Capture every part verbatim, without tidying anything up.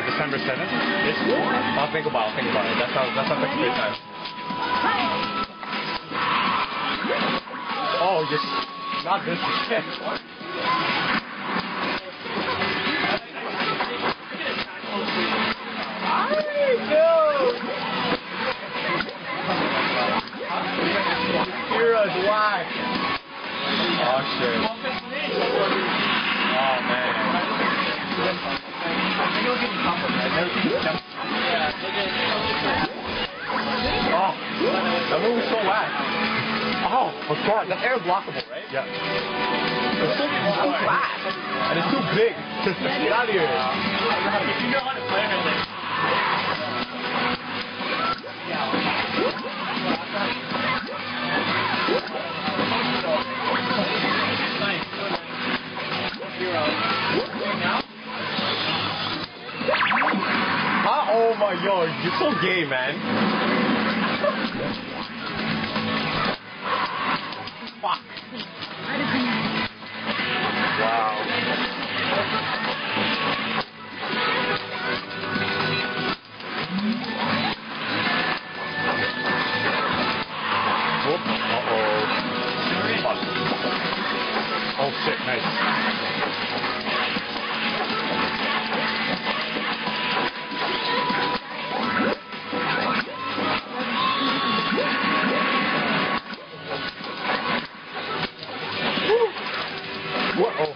December seventh. It's I'll think about it. I'll think about it. That sounds, that sounds like a great time. Oh, just not this again. Kira's whack. Oh shit. Oh man. Oh, that move was so whack. Oh, my god, that's air blockable, right? Yeah. It's so, it's so fast. And it's too big. Get out of here. If you know how to play it, Huh? Oh my god, you're so gay, man. Fuck. Wow. Whoop. Uh-oh. Oh shit, nice. What? Oh.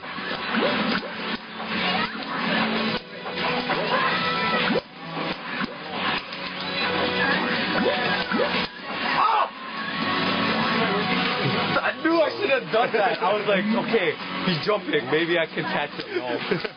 I knew I should have done that. I was like, okay, he's jumping. Maybe I can catch him. No.